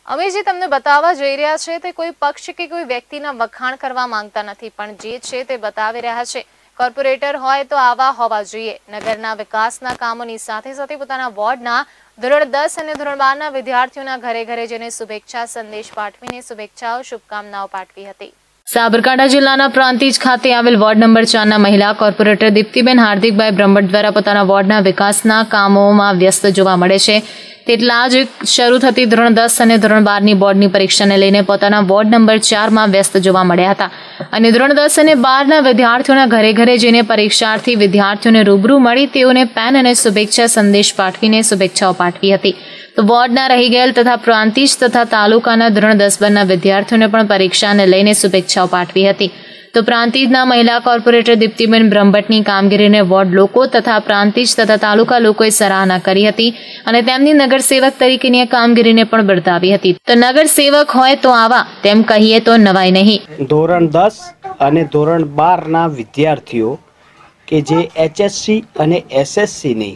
અમે જે તમને બતાવવા જઈ રહ્યા છે તે કોઈ પક્ષ કે કોઈ વ્યક્તિના વખાણ કરવા માંગતા નથી, પણ જે છે તે બતાવી રહ્યા છે। કોર્પોરેટર હોય તો આવા હોવા જોઈએ। નગરના વિકાસના કામોની સાથે સાથે પોતાના વોર્ડના ધોરણ 10 અને ધોરણ 12ના વિદ્યાર્થીઓના ઘરે ઘરે જઈને શુભેચ્છા સંદેશ પાઠવીને શુભેચ્છાઓ શુભકામનાઓ પાઠવી હતી। સાબરકાંઠા જિલ્લાના પ્રાંતિજ ખાતે આવેલ વોર્ડ નંબર 4ના મહિલા કોર્પોરેટર દીપ્તિબેન હાર્દિકભાઈ બ્રહ્મભટ્ટ દ્વારા પોતાના વોર્ડના વિકાસના કામોમાં વ્યસ્ત જોવા મળે છે। તેટલા જ શરૂ થતી ધોરણ 10 અને ધોરણ 12ની બોર્ડની પરીક્ષાને લઈને પોતાના વોર્ડ નંબર 4માં વ્યસ્ત જોવા મળ્યા હતા અને ધોરણ 10 અને 12ના વિદ્યાર્થીઓના ઘરે ઘરે જઈને પરીક્ષાર્થી વિદ્યાર્થીઓને રૂબરૂ મળી તેઓને પેન અને શુભેચ્છા સંદેશ પાઠવીને શુભેચ્છાઓ પાઠવી હતી। તો વોર્ડના રહી ગયેલ તથા પ્રાંતિજ તથા તાલુકાના ધોરણ 10-12ના વિદ્યાર્થીઓને પણ પરીક્ષાને લઈને શુભેચ્છાઓ પાઠવી હતી। તો પ્રાંતિજના મહિલા કોર્પોરેટર દીપ્તિબેન બ્રહ્મભટ્ટની કામગીરીને વોર્ડ લોકો તથા પ્રાંતિજ તથા તાલુકા લોકોએ સરાહના કરી હતી અને તેમની નગરસેવક તરીકેની કામગીરીને પણ બિરદાવી હતી। તો નગરસેવક હોય તો આવા, તેમ કહીએ તો નવાય નહીં। ધોરણ 10 અને ધોરણ 12ના વિદ્યાર્થીઓ કે જે HSC અને SSCની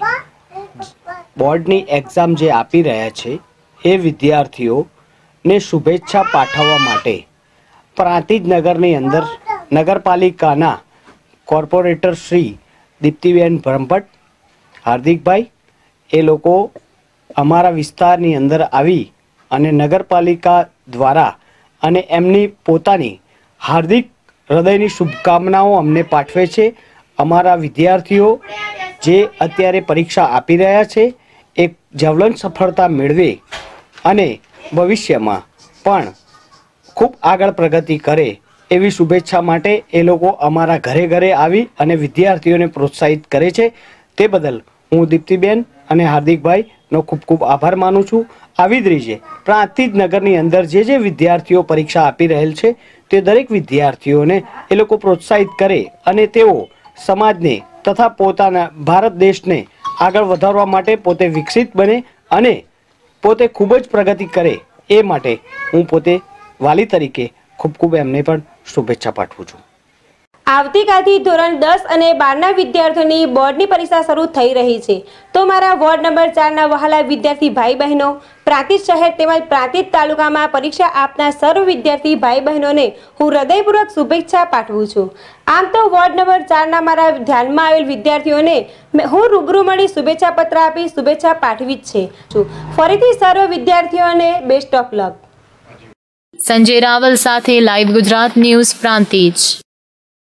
બોર્ડની એક્ઝામ જે આપી રહ્યા છે એ વિદ્યાર્થીઓને શુભેચ્છા પાઠવવા માટે પ્રાંતિજ નગરની અંદર નગરપાલિકાના કોર્પોરેટર શ્રી દીપ્તિબેન બ્રહ્મભટ્ટ હાર્દિકભાઈ એ લોકો અમારા વિસ્તારની અંદર આવી અને નગરપાલિકા દ્વારા અને એમની પોતાની હાર્દિક હૃદયની શુભકામનાઓ અમને પાઠવે છે। અમારા વિદ્યાર્થીઓ જે અત્યારે પરીક્ષા આપી રહ્યા છે એક જ્વલંત સફળતા મેળવે અને ભવિષ્યમાં પણ ખૂબ આગળ પ્રગતિ કરે એવી શુભેચ્છા માટે એ લોકો અમારા ઘરે ઘરે આવી અને વિદ્યાર્થીઓને પ્રોત્સાહિત કરે છે। તે બદલ હું દીપ્તિબેન અને હાર્દિકભાઈનો ખૂબ ખૂબ આભાર માનું છું। આવી જ રીતે પ્રાંતિજ નગરની અંદર જે વિદ્યાર્થીઓ પરીક્ષા આપી રહેલ છે તે દરેક વિદ્યાર્થીઓને એ લોકો પ્રોત્સાહિત કરે અને તેઓ સમાજને તથા પોતાના ભારત દેશને આગળ વધારવા માટે પોતે વિકસિત બને અને પોતે ખૂબ જ પ્રગતિ કરે એ માટે હું પોતે વાલી તરીકે ખૂબ ખૂબ એમને પણ શુભેચ્છા પાઠવું છું। આવતીકાલથી ધોરણ 10 અને 12ના વિદ્યાર્થીઓની બોર્ડની પરીક્ષા શરૂ થઈ રહી છે, તો મારા વોર્ડ નંબર 4ના વહાલા વિદ્યાર્થી ભાઈ બહેનો, પ્રાંતિજ શહેર તેમજ પ્રાંતિજ તાલુકામાં પરીક્ષા આપનાર સર્વ વિદ્યાર્થી ભાઈ બહેનોને હું હૃદયપૂર્વક શુભેચ્છા પાઠવું છું। આમ તો વોર્ડ નંબર 4ના મારા ધ્યાનમાં આવેલ વિદ્યાર્થીઓને હું રૂબરૂ મળી શુભેચ્છા પત્ર આપી શુભેચ્છા પાઠવી જ છે। ફરીથી સર્વ વિદ્યાર્થીઓને best of luck. Sanjay Raval સાથે લાઈવ ગુજરાત ન્યૂઝ પ્રાંતિજ।